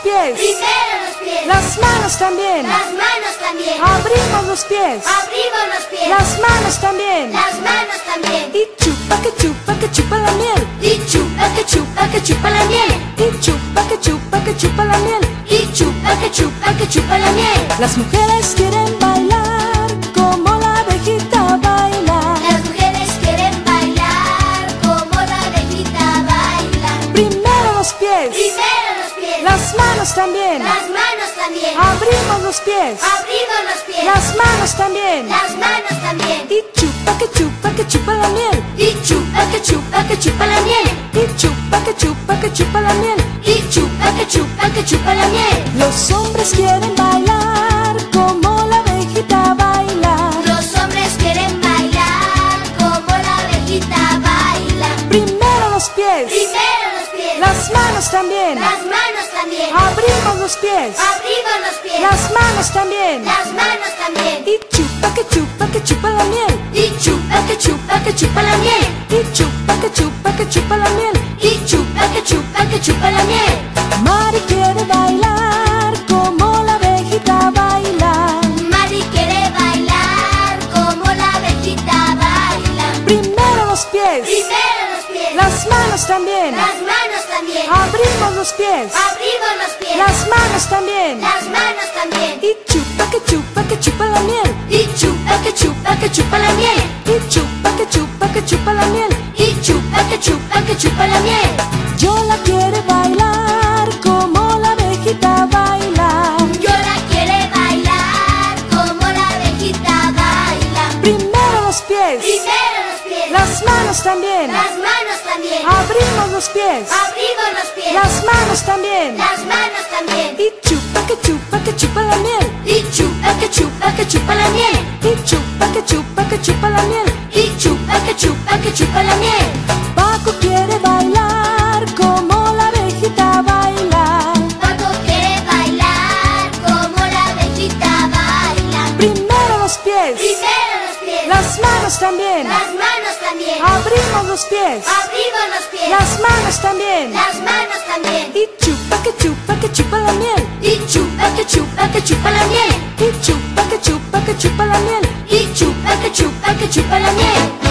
pies. Primero los pies. Las manos también. Las manos también. Abrimos los pies. Abrimos los pies. Las manos también. Las manos también. Y chupa que chupa la miel. Y chupa que chupa la miel. Y chupa que chupa la miel. Y chupa que chupa la miel. Las mujeres quieren bailar como la abejita baila. Las mujeres quieren bailar como la abejita baila. Primero los pies. Primero los pies. Las manos también. Las manos también. Abrimos los pies. Abrimos los pies. Las manos también. Las manos también. Y chupa que chupa la miel. Y chupa que chupa la miel. Y chupa que chupa la miel. Y chupa que chupa la miel. Los hombres quieren bailar como la abejita baila. Los hombres quieren bailar como la abejita baila. Primero los pies. Primero los pies. Las manos también. Las manos también. Abrimos los pies. Abrimos los pies. Las manos también. Las manos también. Y chupa que chupa la miel. Y chupa que chupa la miel. Y chupa que chupa la miel. Y chupa que chupa la miel. Mari quiere bailar como la abejita baila. Mari quiere bailar como la abejita baila. Primero los pies. Primero los pies. Las manos también. Las manos también. Abrimos los pies. Abrimos los pies. Las manos también. Las manos también. Y chupa que chupa la miel. Y chupa que chupa la miel. Y chupa que chupa la miel. Y chupa que chupa la miel. Yo la quiere bailar como la abejita baila. Yo la quiere bailar como la abejita baila. Primero los pies. Primero los pies. Las manos también. Las manos también. Abrimos los pies. Abrimos los pies. Las manos también. Las manos también. Y chupa que chupa la miel. Y chupa que chupa la miel. Y chupa que chupa la miel. Y chupa que chupa la miel. Paco quiere bailar como la abejita baila. Paco quiere bailar como la abejita baila. Primero los pies. Primero los pies. Las manos también. Las manos también. Abrimos los pies. Abrimos los pies. Las manos también. Las manos también. Y chupa que chupa la miel. Y chupa que chupa la miel. Y chupa que chupa la miel. Y chupa que chupa la miel.